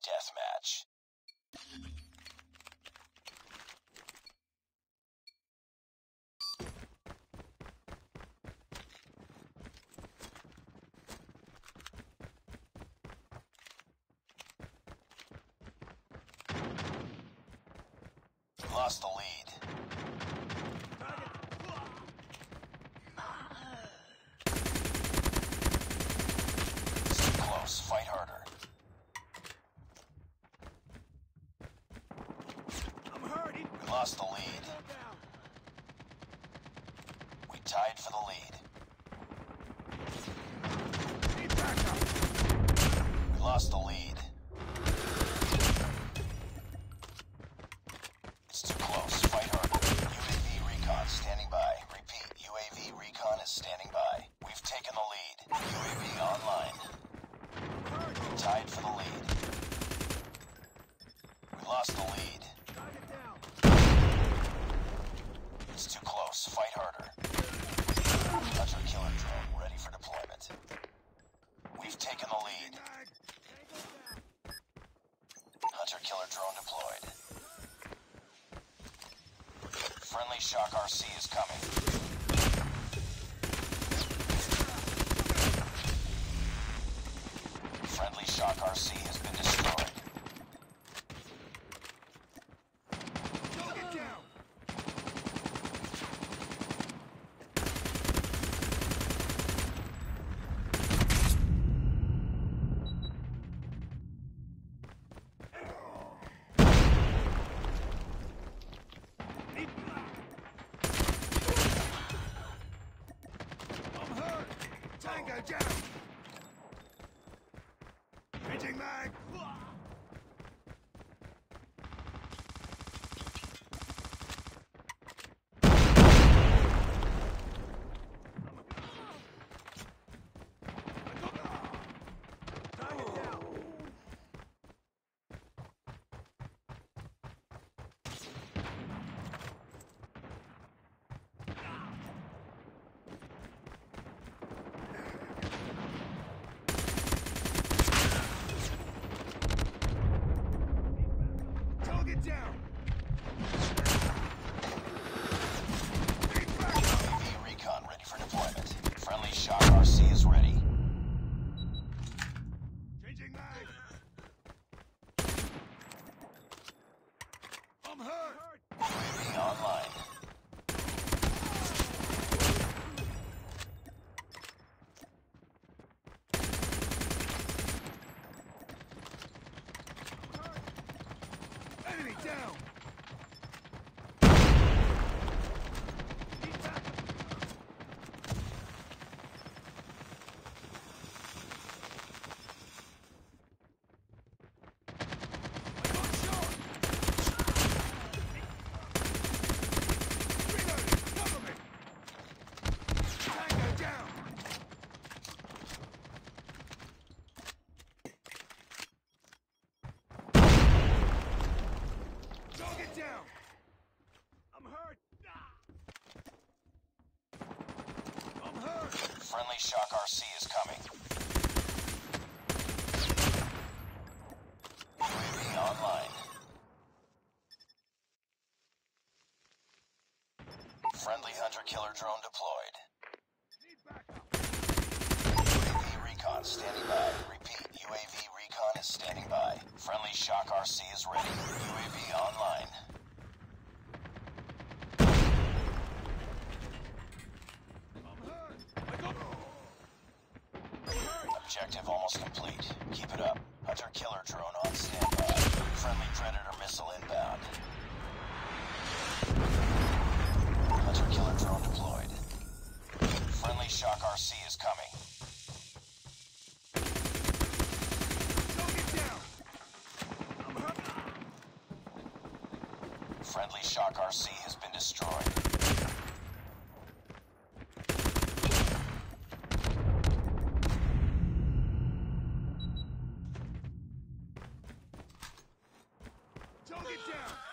deathmatch. Lost the lead. It's too close. Fight harder. I'm hurting. We lost the lead. We tied for the lead. Need backup. We lost the lead. It's too close. Fight harder. UAV recon standing by. Repeat, UAV recon is standing by. We've taken the lead. UAV online. We tied for the lead. We lost the lead. Target down. It's too close. Fight harder. Hunter killer drone ready for deployment. We've taken the lead. Mag. Tango down. Hunter killer drone deployed. Friendly Shock RC is coming. Friendly Shock RC has been destroyed. Target down. Need I'm hurt. Tango down. Changing mag. Target down. Target down. Need backup. UAV recon ready for deployment. Friendly Shock RC is ready. Changing mag. I'm hurt. UAV online. Enemy down. Need backup. I got shot. Reloading. Cover me. Tango down. Target down. I'm hurt. I'm hurt. Friendly Shock RC is coming. UAV online. Friendly Hunter killer drone deployed. Need backup. UAV recon standing by. Repeat, UAV recon is standing by. Friendly Shock RC is ready. UAV online. I'm hurt. I got. I'm hurt. Objective almost complete. Keep it up. Hunter killer drone on standby. Friendly Predator missile inbound. Hunter killer drone deployed. Friendly Shock RC is coming. Target down. I'm hurt. Friendly Shock RC has been destroyed. Target down.